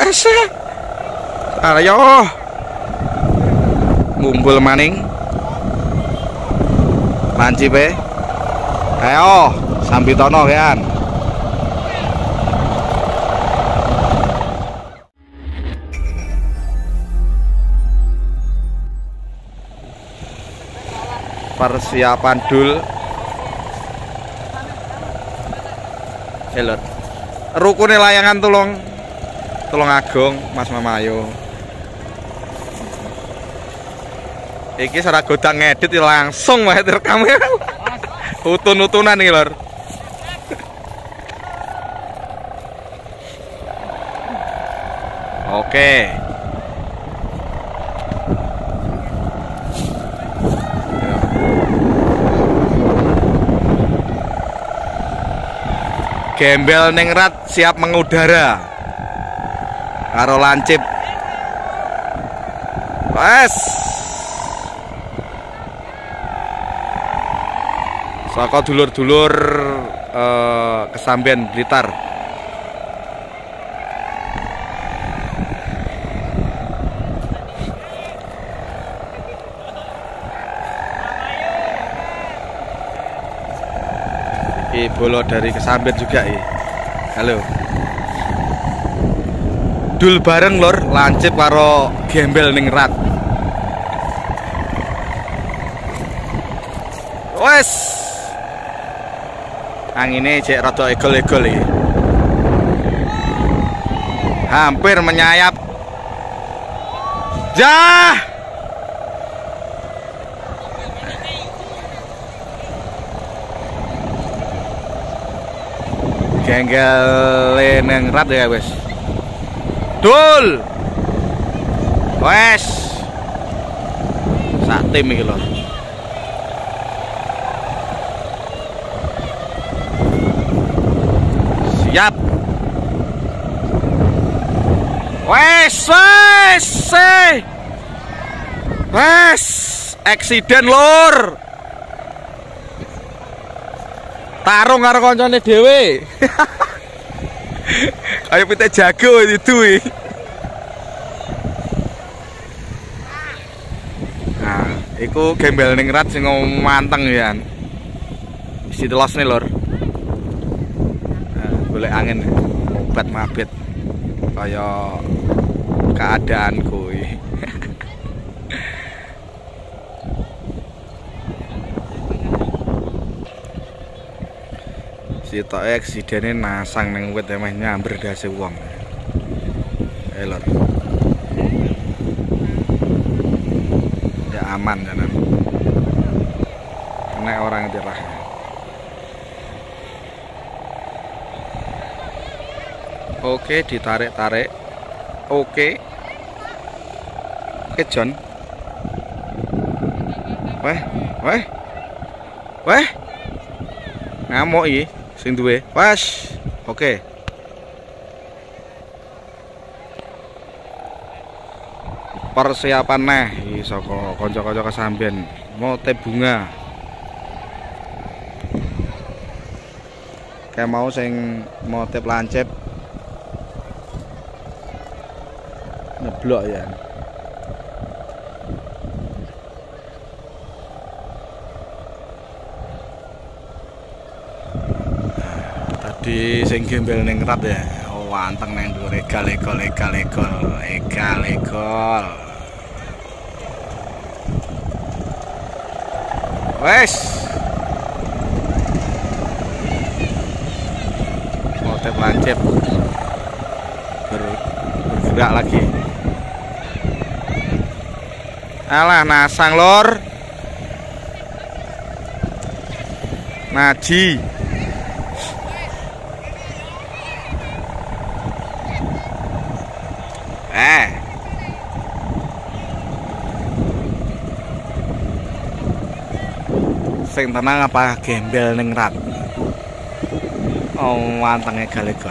wes. Ayo. Ngumpul maning. Lancipe. Ayo, sambitono kan. Persiapan dul. Helot. Rukune layangan Tulung Agung, Mas Mamayo. Iki ora godang ngedit langsung wae direkam. Utun-utunan iki, Lur. Oke. Gembel Ningrat siap mengudara karo lancip. Wes. Saka dulur-dulur Kesamben Blitar. Iki bolo dari Kesamben juga ya. Halo. Dul bareng Lur, lancip karo Gembel Ningrat. Wes. Angine cek rada egol-egol iki. Hampir menyayap. Jah. Genggel Ningrat ya wes. Dul. Wes. Sak tim iki lho. Siap. Wes. Wes. Eksiden Lur. Tarung karo koncone dhewe. Ayo pite jago itu. Nah, iku Gembel Ningrat sing manteng ya. Isi telos nih Lur. Golek angin obat mabit kaya keadaanku iki. Sitoke aksidene nasang ning wit emeh nyamber dase wong. Lur. Ya aman janan. Kena orang tirah. Oke, ditarik-tarik. Oke. Oke, John. Weh. Ngamuk iki sing duwe. Wes. Oke. Persiapan neh iki saka kanca-kanca Kesamben. Motif bunga. Kayak mau sing motif lancip. Nyeblok ya. Tadi sing Gembel Ningrat ya. Oh, anteng nang dhuwur egal. Wes. Motif lancip. Bergerak lagi. Alah nasang Lor. Naji. Sing tenang apa Gembel Ningrat. Oh, wantenge galegal.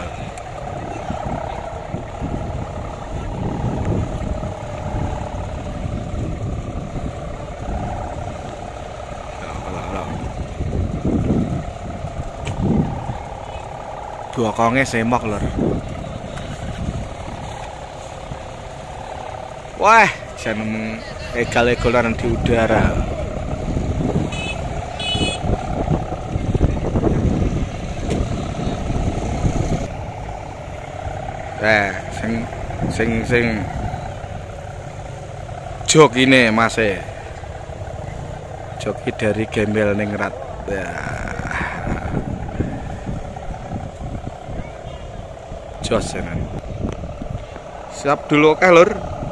Dua konge semok Lur. Wah, jangan egal-egalan di udara. Sing joki Mas joki dari Gembel Ningrat ya. Jos ya. Siap dulu oke lur.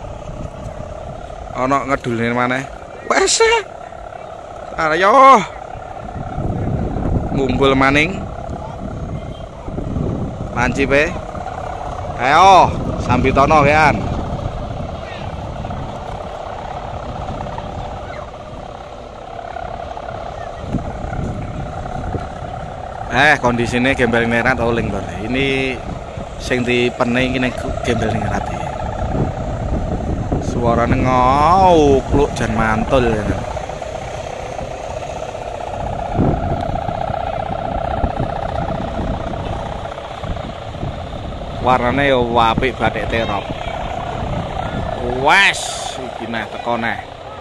Ono ngedulin mana? Wes. Ayo. Ngumpul maning. Lancip ayo, sambitono kan. Kondisinya Gembel Ningrat oling lur. Ini sing dipene iki ning Gembel Ningrat. Suarane ngaukluk jan mantul. Warnane yo apik batik terop. Wes, iki nah teko neh.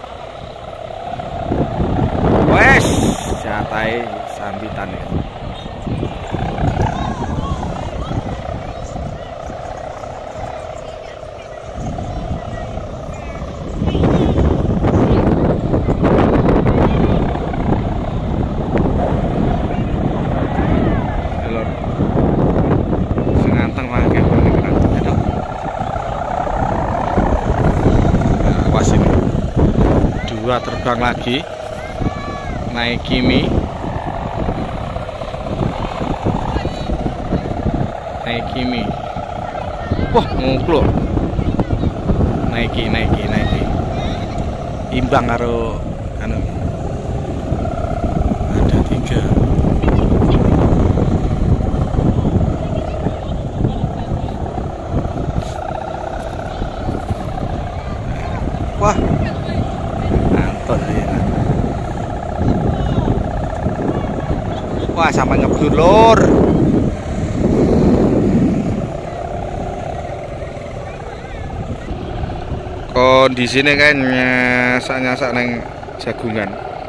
Wes, jatahe sambitane. Dua terbang lagi naik Kimi wah ngukluk naiki imbang karo anu ada 3 wah wah sampai ngebut lur. Kondisinya kan nyasak neng jagungan.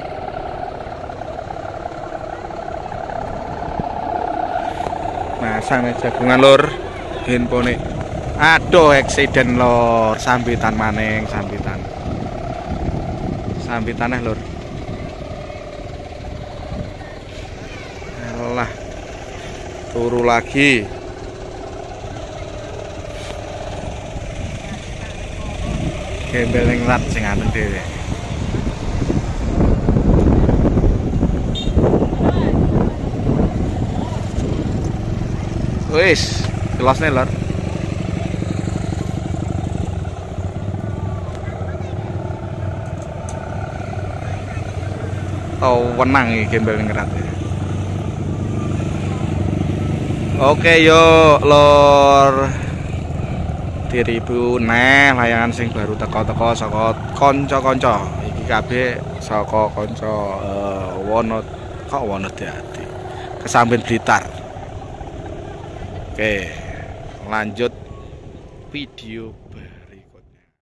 Masang neng jagungan lur. Handphone. Aduh eksiden lur, sambitan maning, sambitan lur. Alah. Turu lagi. Gembel Ningrat sing anteng dhewe. Wis, jelasne lur. Oh, wenang iki Gembel Ningrat. Oke yo lor diribu layangan sing baru teko-teko saka kanca-kanca iki kabeh saka kanca Wonodadi Kesamben Blitar. Oke lanjut video.